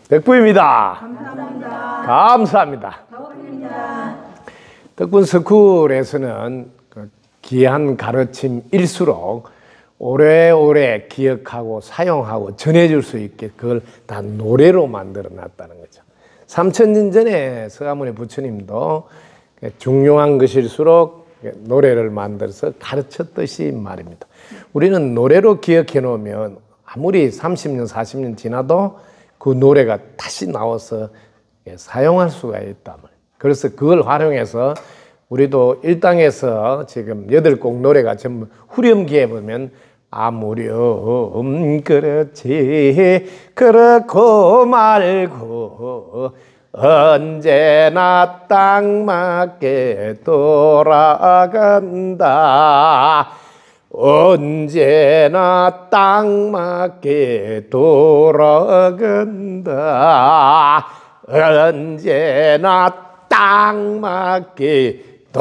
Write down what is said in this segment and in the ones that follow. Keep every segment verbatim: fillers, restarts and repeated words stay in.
덕분입니다. 감사합니다. 감사합니다. 덕분입니다. 덕분 스쿨에서는 그 귀한 가르침일수록 오래오래 기억하고 사용하고 전해줄 수 있게 그걸 다 노래로 만들어 놨다는 거죠. 삼천 년 전에 서가모니 부처님도 중요한 것일수록 노래를 만들어서 가르쳤듯이 말입니다. 우리는 노래로 기억해 놓으면 아무리 삼십 년, 사십 년 지나도 그 노래가 다시 나와서 사용할 수가 있다. 그래서 그걸 활용해서 우리도 일당에서 지금 여덟 곡 노래가 전부 후렴기에 보면 아무렴 그렇지 그렇고 말고 언제나 딱 맞게 돌아간다. 언제나 딱 맞게 돌아간다. 언제나 딱 맞게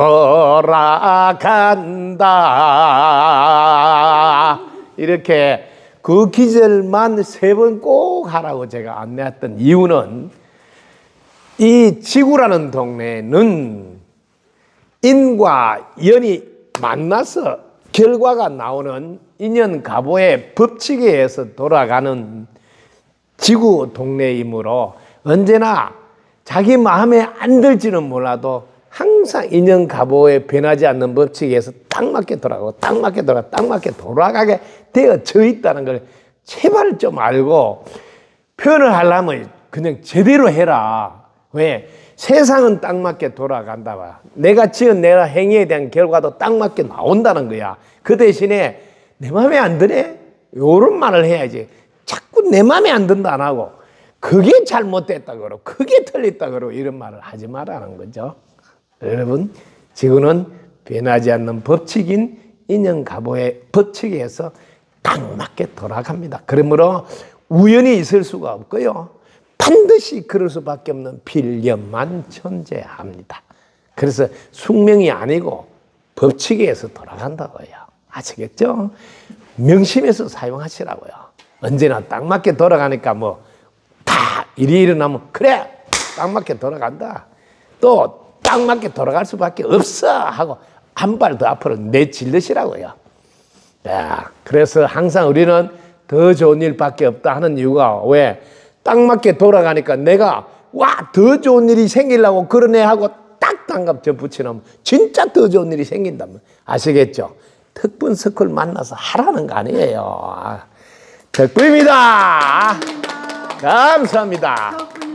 돌아간다. 이렇게 그 기절만 세 번 꼭 하라고 제가 안내했던 이유는 이 지구라는 동네는 인과 연이 만나서 결과가 나오는 인연가보의 법칙에 의해서 돌아가는 지구 동네이므로 언제나 자기 마음에 안 들지는 몰라도 항상 인연가보에 변하지 않는 법칙에 의해서 딱 맞게 돌아가고 딱 맞게 돌아가고 딱 맞게 돌아가게 되어져 있다는 걸 제발 좀 알고 표현을 하려면 그냥 제대로 해라. 왜? 세상은 딱 맞게 돌아간다 봐. 내가 지은 내가 행위에 대한 결과도 딱 맞게 나온다는 거야. 그 대신에 내 마음에 안 드네? 요런 말을 해야지. 자꾸 내 마음에 안 든다 안 하고 그게 잘못됐다 그러고 그게 틀렸다 그러고 이런 말을 하지 말라는 거죠. 여러분, 지구는 변하지 않는 법칙인 인연가보의 법칙에 의해서 딱 맞게 돌아갑니다. 그러므로 우연이 있을 수가 없고요. 반드시 그럴 수밖에 없는 필연만 존재합니다. 그래서 숙명이 아니고 법칙에 의해서 돌아간다고요. 아시겠죠? 명심해서 사용하시라고요. 언제나 딱 맞게 돌아가니까 뭐 다 일이 일어나면 그래 딱 맞게 돌아간다. 또 딱 맞게 돌아갈 수밖에 없어 하고 한 발 더 앞으로 내질르시라고요. 야, 그래서 항상 우리는 더 좋은 일밖에 없다 하는 이유가 왜? 딱 맞게 돌아가니까 내가 와, 더 좋은 일이 생기려고 그러네 하고 딱 단갑 저 붙여놓으면 진짜 더 좋은 일이 생긴다면 아시겠죠? 덕분 스쿨 만나서 하라는 거 아니에요. 덕분입니다. 감사합니다.